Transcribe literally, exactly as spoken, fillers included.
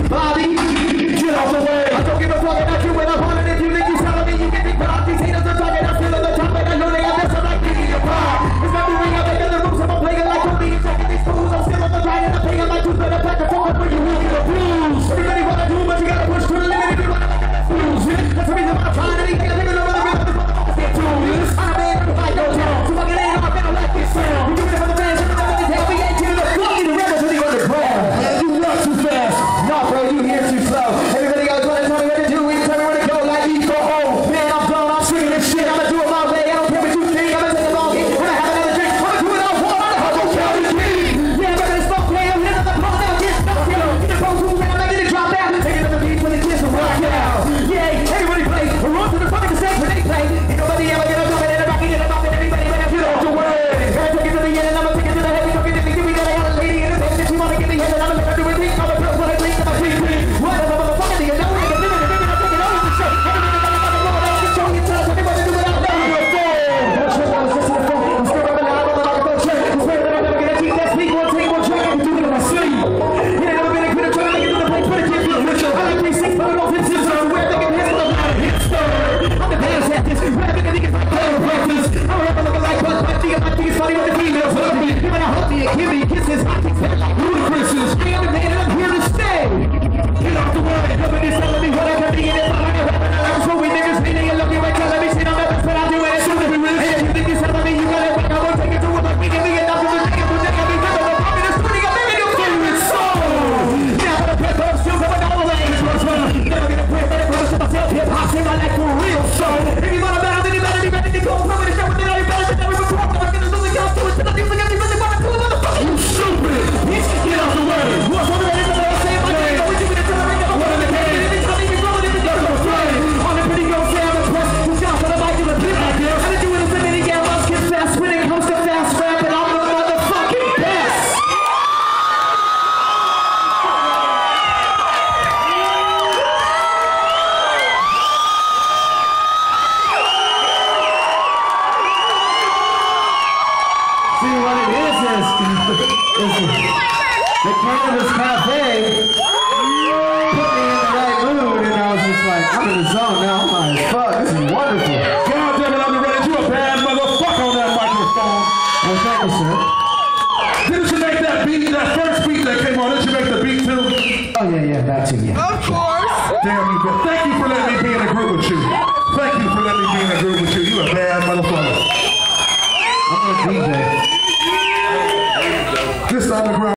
Bobby, get off the way. I don't give a fuck about you when I'm on it. If you think you're telling me you can be proud, these haters are talking, I'm still on the top, and I know they got this, I'm like, give me your pride. It's not moving up in the room, so I'm playing like a lead, checking these fools, I'm still on the grind, and I'm paying like two better back and forth when you walk in the blues. Everybody wanna do, but you gotta push to the limit if you wanna make it fools. That's the reason why I'm trying to be here, thinking over the rhythm, the motherfuckers get to this. I'm in, I go down, so fucking ain't off, and I like this sound. You give it for the fans, and I'm gonna tell me, ain't giving a fuck in the rebel to the underground. Man, you run too fast. Nah, bro, you here too slow. Everybody else wanna tell me what to do, we tell me where to go, like you go home. Man, I'm done, I'm swinging this shit, I'ma do it my way, I don't care what you think, I'ma take a long hit, when I have another drink, I'ma do it all for it, I'ma go count the key. Yeah, I'm gonna smoke, man, I'm hitting the pole, now get stuck, yo. Get the phone tools, and I'm making it drop down, take another beat when the kids will rock out. Yeah, everybody play, we're on to the fucking stage when they play. Ain't nobody ever gonna come in and rock it, and I'm rocking everybody, but I'm get off the way. Gotta take it to the end, and I'ma take it to the head, we talking to me, we got a hell of a lady in the bed, if you wanna get me head, and I'ma let her do it, we call the girls when I blink, and I free, free. What a motherfucker, do you know it? Living it, living it, I'm taking over the shit. Everybody got a fucking roll, I'm showing you time, everybody do it out there. You're a fool. Don't trip, I was just in the phone, I'm still rubbing out, I'm like a bullshit. I'm swearing that I'm never gonna keep that sneak, one take, one drink, and do it in my sleep. You ain't never been a critic, trying to make it to the place, but it can't feel rich. I like three six, but I don't fit six, so I'm where they can hit it, I'm not a hipster. I'm the dance at this, rapping and niggas like player practice. I'm rapping looking like Buzz, but I think I think it's funny when the females love me. You better hug me and give me kisses, I think that like ludicrous. I am the man and I'm here to stay. Get off the way, nobody's telling me what I can be in it, but I'm rapping and I'm so we niggas mean they love me right, telling me shit, I'm the best, but I do it as soon as we really. Hey, you think you're telling me you got it, but I won't take it to it, like we can be enough of a nigga, but they can be better than I'm in the studio, I'm making your favorite song. Now I'm gonna press, but I'm still going all the way. Never gonna quit, but I promise to myself, hip-hop, sing my life for real, so if you wanna battle, then you better be ready to go, come with the show, then you better be ready to perform, I'm gonna lose the guns to it, so nothing's gonna be really wanna do it, motherfucker, you stupid, bitch, get out the way, what's on the ready to know, say my name, what you gonna tell me, what in the game, if it's something you're rolling, if it's not afraid, on a pretty girl, say I'm impressed, who's down for the mic, give a bit like this, how to do it as a mini game, let's get fast, winning, host a fast rap, and I'm the motherfucking best. See what it is is, is the Cannabis Cafe put me in the right mood, and I was just like, I'm in the zone now. I'm like, fuck, this is wonderful. God damn it, I'm ready. You a bad motherfucker on that microphone. Well, thank you, sir. Didn't you make that beat, that first beat that came on? Didn't you make the beat too? Oh yeah, yeah, that too, yeah. Of course. Damn you, but thank you for letting me be in a group with you. Thank you for letting me be in a group with you. You a bad motherfucker. I'm a D J. This underground.